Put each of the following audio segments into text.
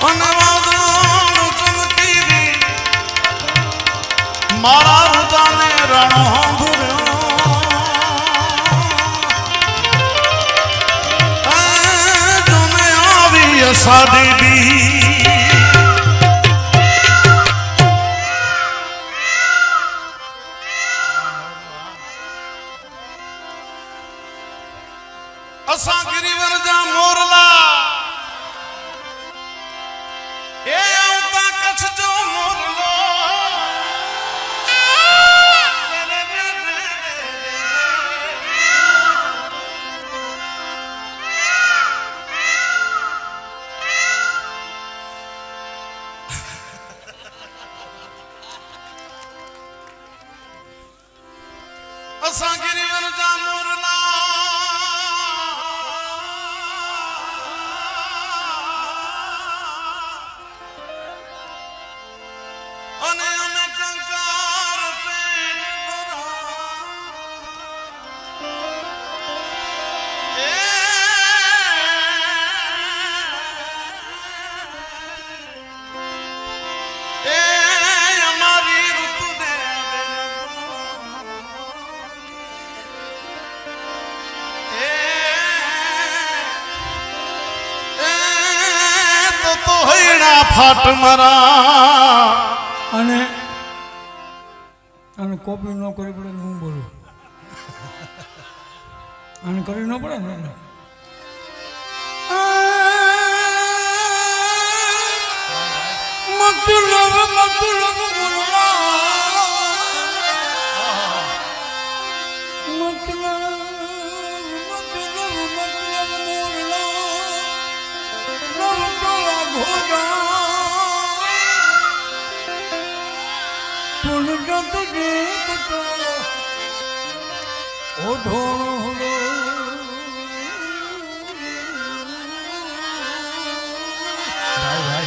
मारा रुदा ने रणो धुर्यो आवी साडी भी असा गिरिवर जा मोरला ए आवता कच्छ जो मोरलो असा गिरिवर जा मोरला फाट मरा अने अने कॉपी न करी पड़े हूँ बोलू अने करी न पड़े ने मतलब बोलना ओ ढोलो भाई भाई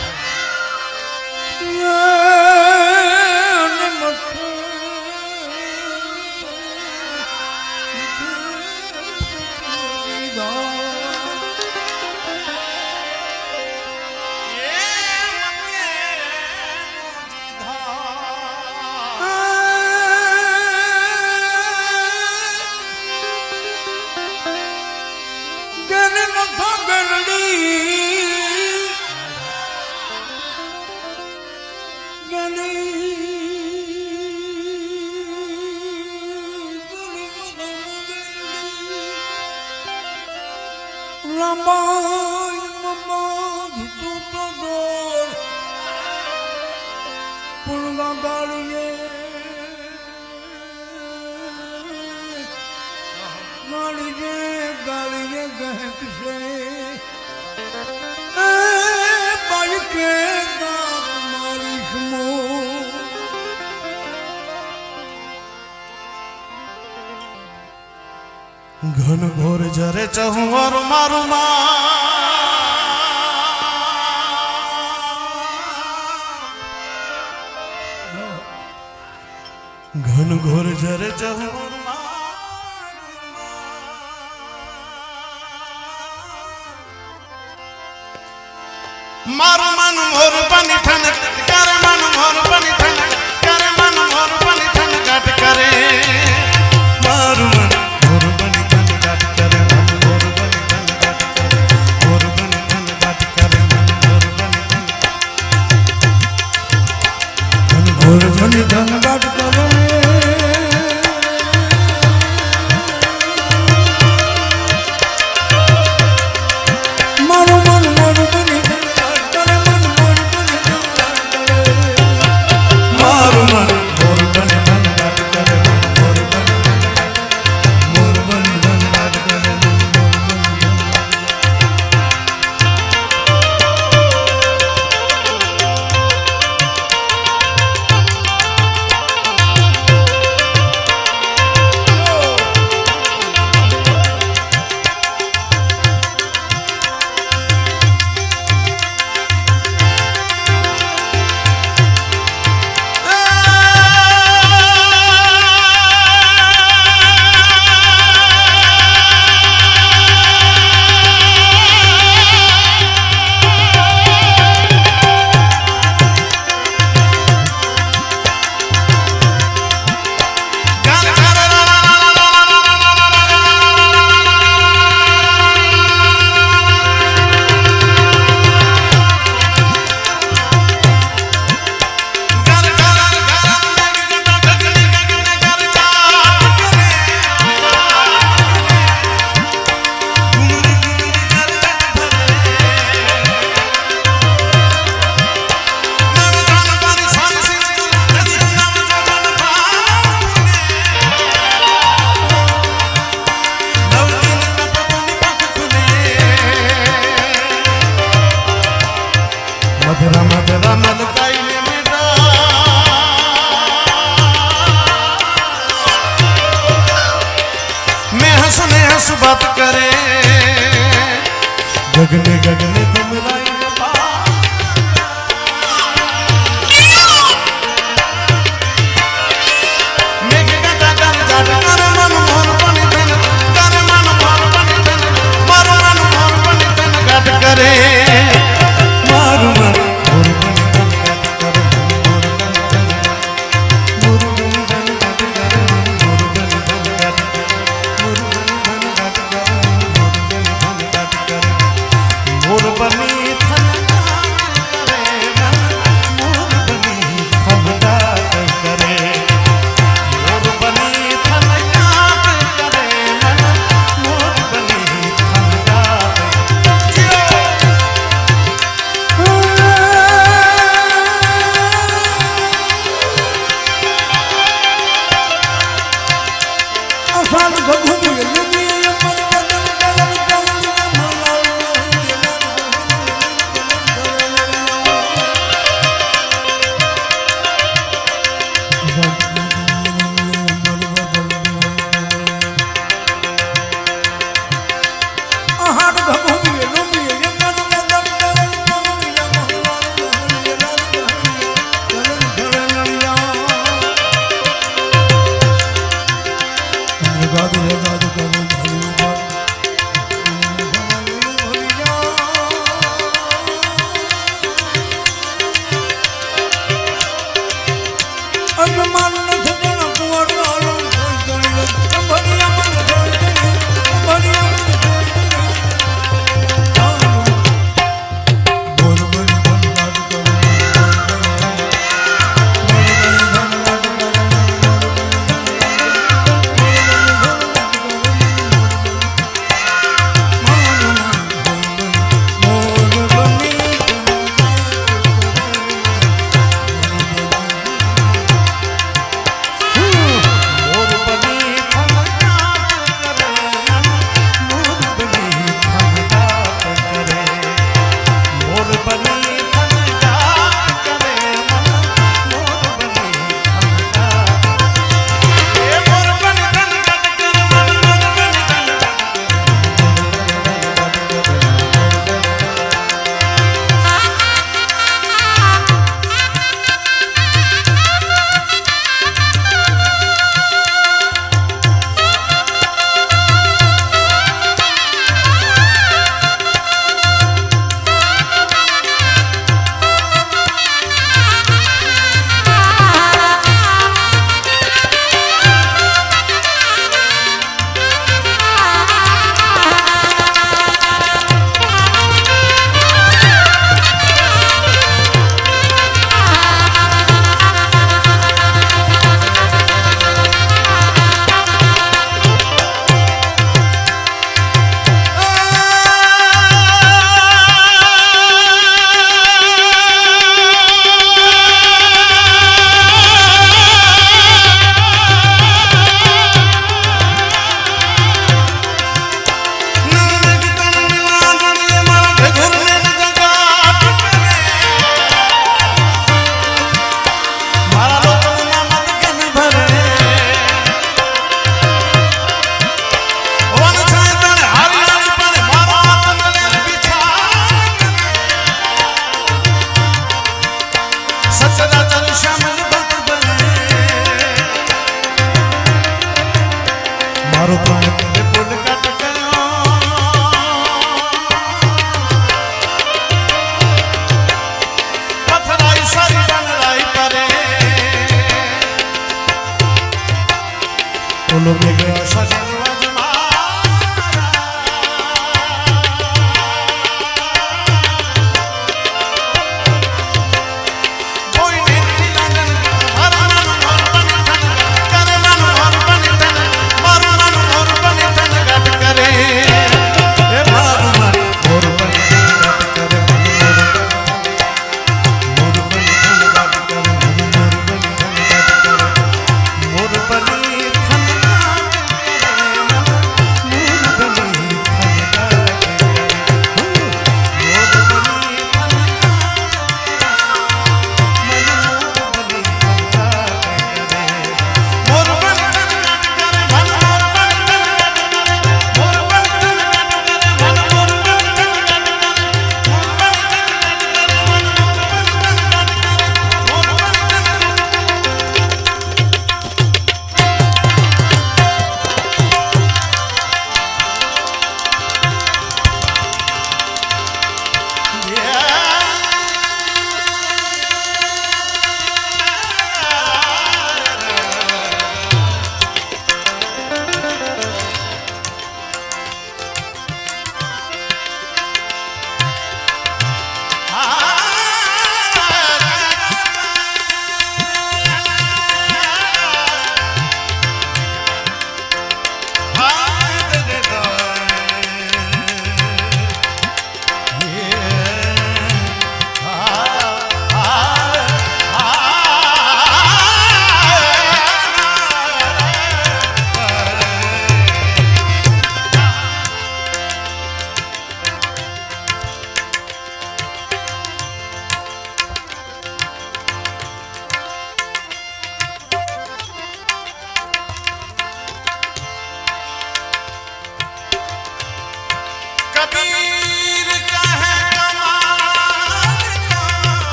घन घोर जरे चहु और मारू घन घोर जरे चहु मारू मन मोर बनी ठन करे मन मोर बनी ठन करे मन मोर बनी ठन घट करे मारू मन धन धन बाट करे मारो मन मोर बनी करे मन मोर बनी मारो मन मोर बनी धन बाट करे मोर बनी धन बाट करे मधुरा मधुरा मलकाई ने मेरा मैं हंसने हंस बात करे गगने गगने तुमराई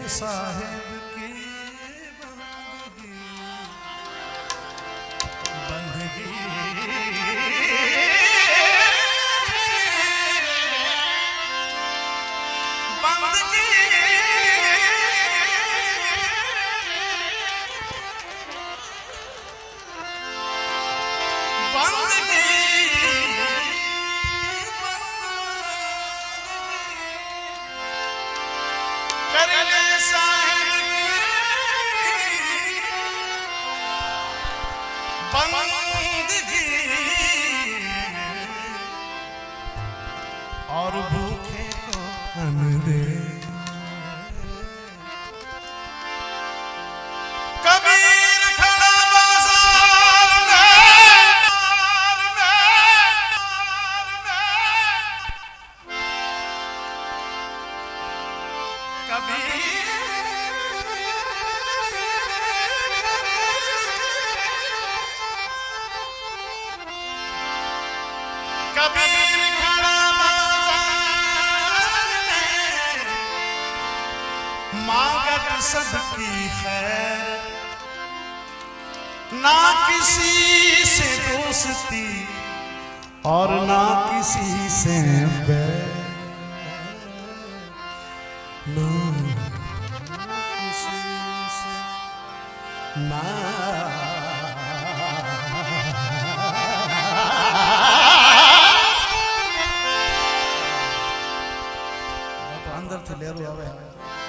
साहेब की बंदगी और भूखे को अन्न दे। कबीर खड़ा बाजार में, कबीर कबीर खड़ा मांगत सबकी खैर, ना किसी से दोस्ती और ना किसी से बैर, ना किसी से ना अंदर थे ले रो आवे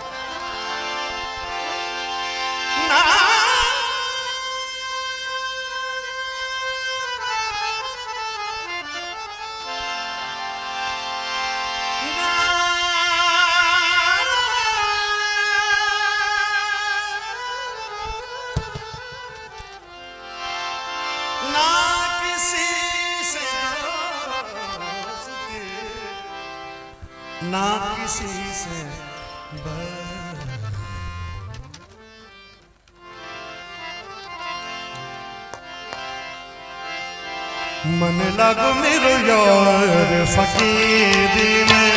ना किसी से मन लगो मेरो यार फकीरी में,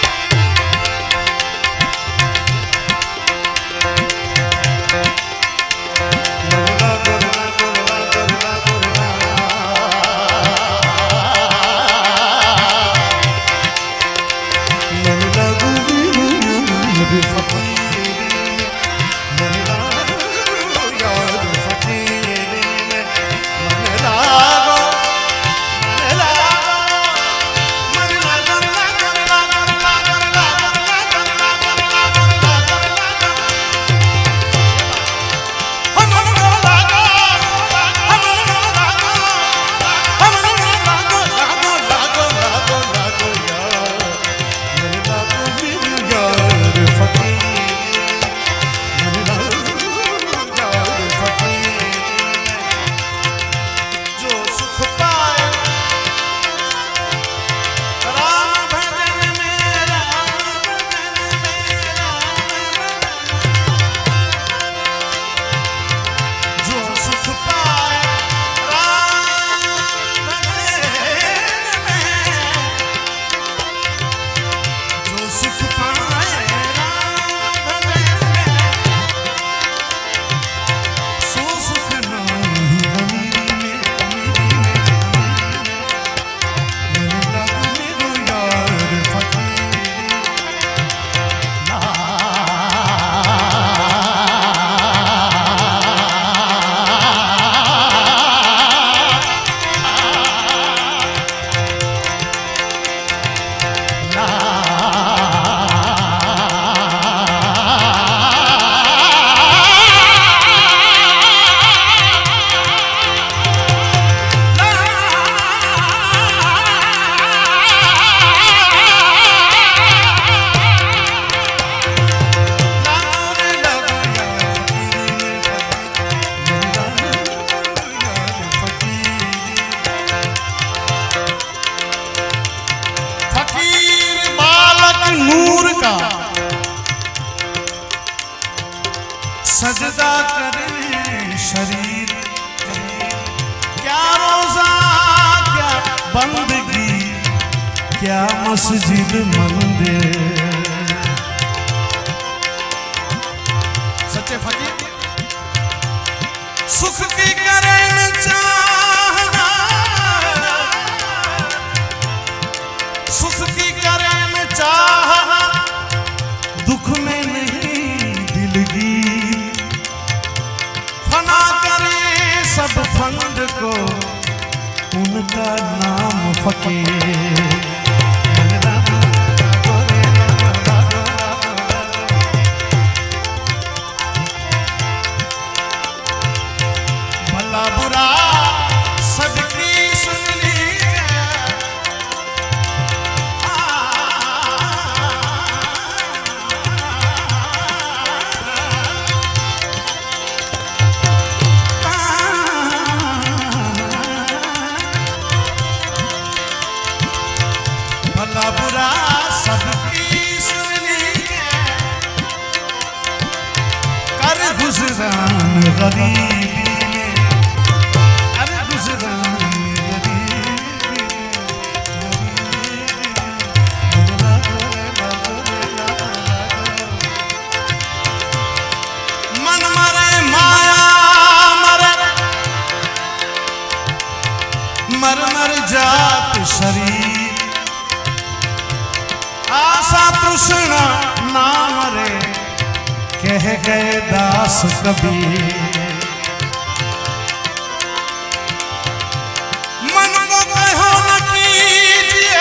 सजदा करे शरीर, क्या रोजा क्या बंदगी, क्या मस्जिद मंदिर, का नाम फकीर। भला बुरा सबकी सुन लीजिए, भला बुरा सबकी सुन लीजिए, कर गुजरान गरीबी में, कर गुजरान गरीबी में। मन मरे माया मरे, मर मर जात शरीर, आशा तृष्णा ना मरे, कह गए दास कबीर। मन को कहो न कीजिए,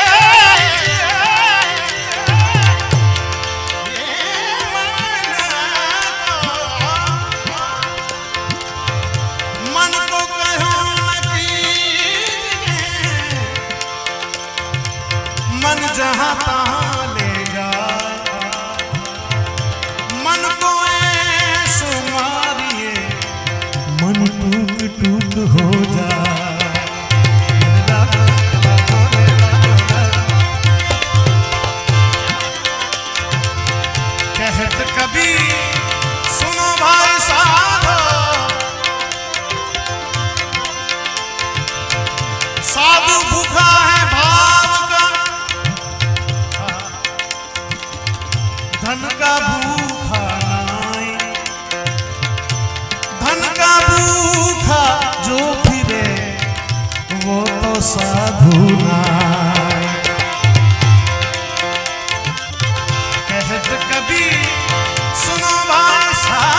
मन को कहो न कीजिए, मन जहाँ तहाँ ले जाए, मन को ऐसो मारिए, मन टूट टूट हो जाए। कहत कभी सुनो भाई साधो, साधु भूखा है भाव का, धन का भूखा नाई, धन का भूखा जो फिरे वो तो साधु नाई। कहत कभी सुनो भाई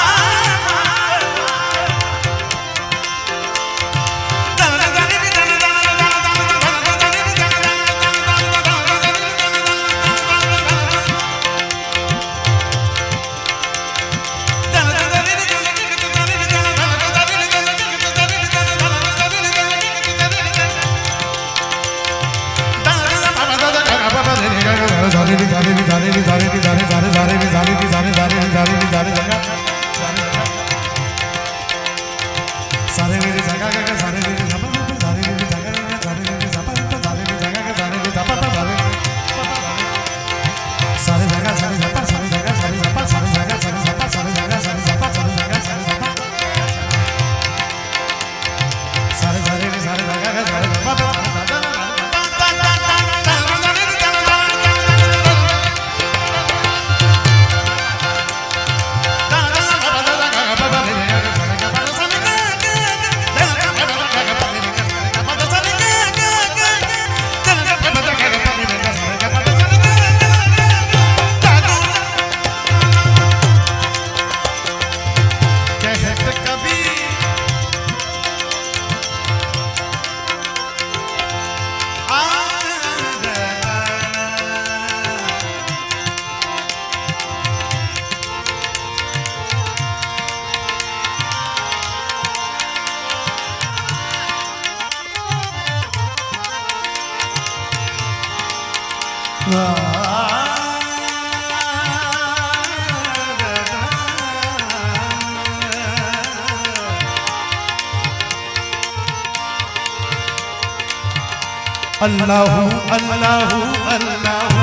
अल्लाहु अल्लाहु अल्लाहु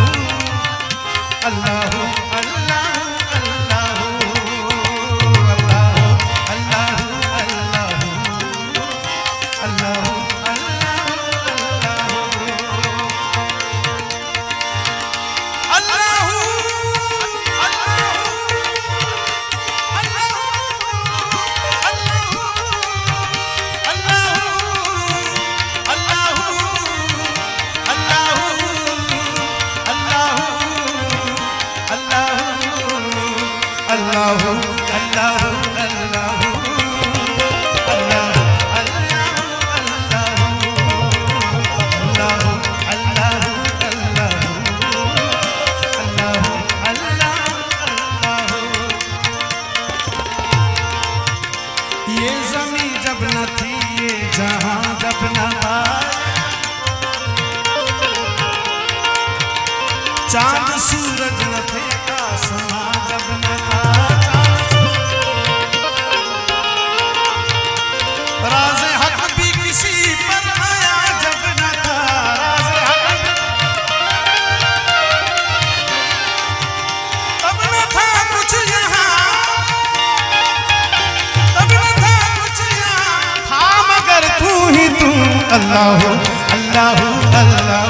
अल्लाहु अल्लाहु अल्लाहु अल्लाहु अल्लाहु अल्लाहु अल्लाहु अल्लाहु अल्लाहु अल्लाहु अल्लाहु चांद सूरज न थे आसमां जब न था, राज़े हक भी किसी पर आया जब न था, राज़े हक तब न था कुछ यहाँ, तब न था कुछ यहाँ, था मगर तू ही तू। अल्लाह अल्लाह अल्लाह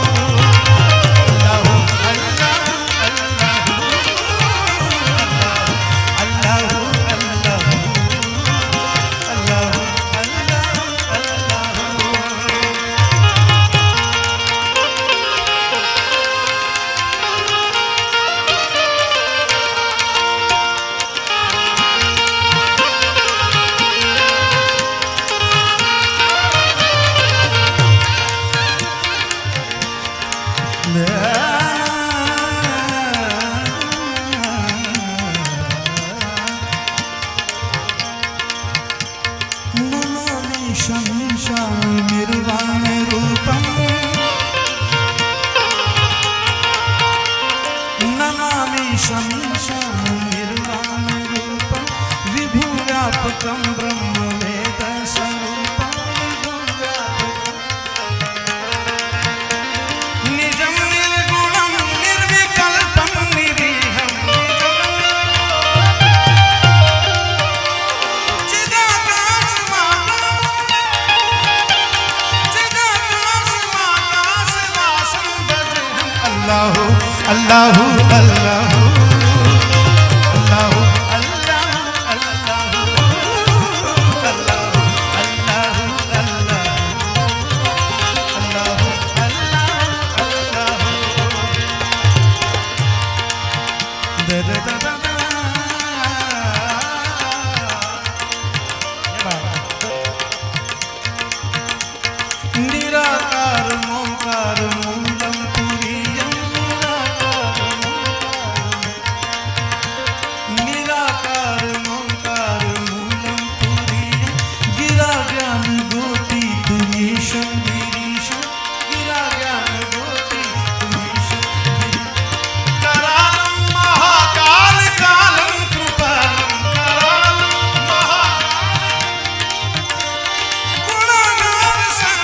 अल्लाह अल्लाह निराकार मोकार मूलम तुरीयम, निराकार मोकार मूलम तुरीयम, गिरा ज्ञान गोटी तुमीशम गिरीशम, गिरा ज्ञान गोटी तुमीशम करालम महाकाल कालम कृपालम, करालम गुणागार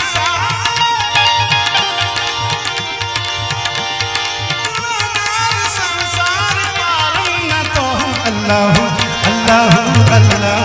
संसार पारम न तो। अल्लाह अल्लाह अल्लाह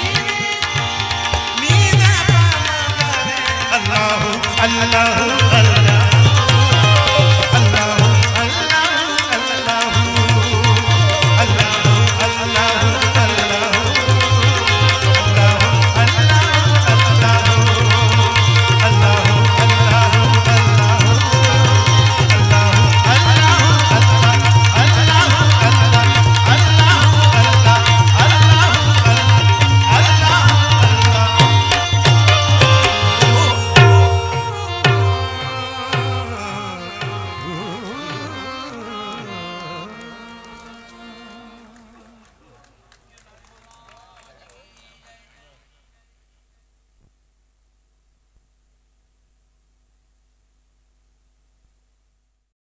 अल्लाह अल्लाह